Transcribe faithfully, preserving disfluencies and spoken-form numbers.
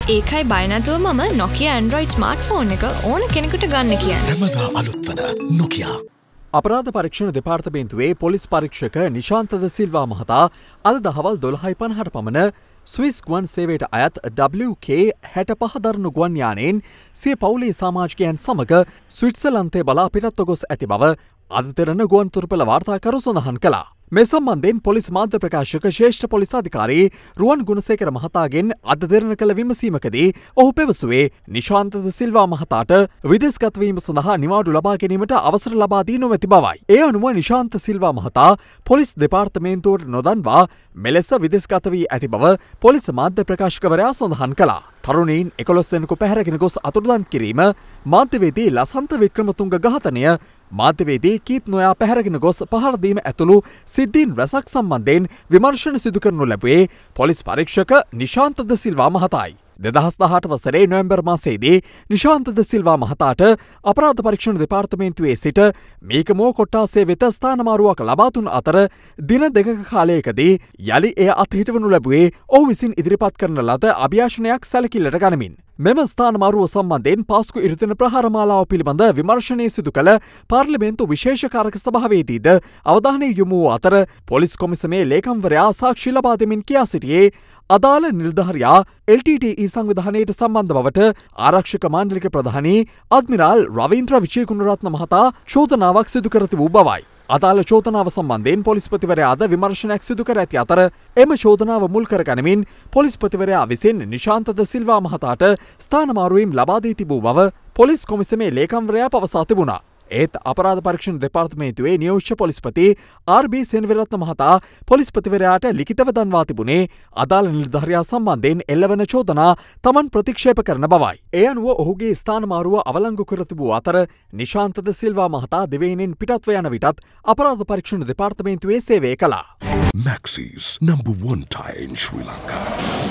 ඒකයි බය නැතුව මම Nokia Android smartphone එක ඕන කෙනෙකුට ගන්න කියන්නේ. සමදා අලුත් වන Nokia. අපරාධ පරීක්ෂණ දෙපාර්තමේන්තුවේ පොලිස් පරීක්ෂක නිශාන්ත ද සිල්වා මහතා අද දහවල් දොළහයි පනහට පමණ ස්විස් ගුවන් සේවයට අයත් ඩබ්ලිව් කේ හැටපහ දරණු ගුවන් යානයෙන් සිය පවුලේ සමාජිකයන් සමග ස්විට්සර්ලන්තය බලා පිටත්ව ගොස් ඇති බව අද දෙරණ ගුවන්තොටුපළ වාර්තාකරු සඳහන් කළා. මේ සම්බන්ධයෙන් පොලිස් මාධ්‍ය ප්‍රකාශක ශ්‍රේෂ්ඨ පොලිස් අධිකාරී රුවන් ගුණසේකර මහතාගෙන් අද දෙරණ කළ විමසීමකදී ඔහු පැවසුවේ නිශාන්ත ද සිල්වා මහතාට විදේශගත වීම සඳහා නිවාඩු ලබා ගැනීමට අවසර ලබා දී නොමැති බවයි. ඒ අනුව නිශාන්ත සිල්වා මහතා පොලිස් දෙපාර්තමේන්තුවට නොදන්වා මෙලෙස විදේශගත වී ඇති බව පොලිස් මාධ්‍ය ප්‍රකාශකවරයා සඳහන් කළා. තරුණීන් එකොළොස් දෙනෙකු පැහැරගෙන ගොස් අතුරුදන් කිරීම, මාධ්‍යවේදී ලසන්ත වික්‍රමතුංග ඝාතනය, මාධ්‍යවේදී කීත් නොයා පැහැරගෙන ගොස් පහර දීම ඇතුළු සිද්ධීන් රැසක් සම්බන්ධයෙන් විමර්ශන සිදු කරනු ලැබුවේ පොලිස් පරීක්ෂක නිශාන්ත ද සිල්වා මහතායි. දෙදහස් දහඅට වසරේ නොවැම්බර් මාසයේදී නිශාන්ත ද සිල්වා මහතාට අපරාධ පරීක්ෂණ දෙපාර්තමේන්තුවේ සිට මේකමෝ කොට්ටාසේ වෙත ස්ථානමාරුවක් ලබා දුන් අතර දින දෙකක කාලයකදී යලි එය අත්හිටවනු ලැබුවේ ඔහු විසින් ඉදිරිපත් කරන ලද අභියාචනයක් සැලකිල්ලට ගනිමින්. මෙම ස්ථානමාරුව සම්බන්ධයෙන් පාස්කු ඉරිතන ප්‍රහාර මාලාව පිළිබඳ විමර්ශනය සිදු කළ පාර්ලිමේන්තු විශේෂ කාරක සභාවේදීද අවධානය යොමු වූ අතර පොලිස් කොමිසමේ ලේකම්වරයා සාක්ෂි ලබා දෙමින් කියා සිටියේ අදාළ නිලධාරියා එල් ටී ටී ඊ සංවිධානයට සම්බන්ධ බවට ආරක්ෂක මණ්ඩලික ප්‍රධානී අද්මිරාල් රවීන්ද්‍ර විජේගුණරත්න මහතා චෝදනාවක් සිදු කර තිබූ බවයි. අදාළ චෝදනාව සම්බන්ධයෙන් පොලිස්පතිවරයාද විමර්ශනයක් සිදු කර ඇති අතර එම චෝදනාව මුල් කර ගනිමින් පොලිස්පතිවරයා විසින් නිශාන්ත ද සිල්වා මහතාට ස්ථානමාරුවීම් ලබා දී තිබූ බව පොලිස් කොමිසමේ ලේකම්වරයා පවසා තිබුණා. ඒත් අපරාධ පරීක්ෂණ දෙපාර්තමේන්තුවේ නියෝජ්‍ය පොලිස්පති ආර් බී සෙනවිරත්න මහතා පොලිස්පතිවරයාට ලිඛිතව දන්වා තිබුණේ අදාළ නිලධාරියා සම්බන්ධයෙන් එල්ලවන චෝදනා තමන් ප්‍රතික්ෂේප කරන බවයි. ඒ අනුව ඔහුගේ ස්ථානමාරුව අවලංගු කර තිබූ අතර නිශාන්ත ද සිල්වා මහතා දෙවයිනෙන් පිටත්ව යන විටත් අපරාධ පරීක්ෂණ දෙපාර්තමේන්තුවේ සේවය කළා. Maxis number one tie in Sri Lanka.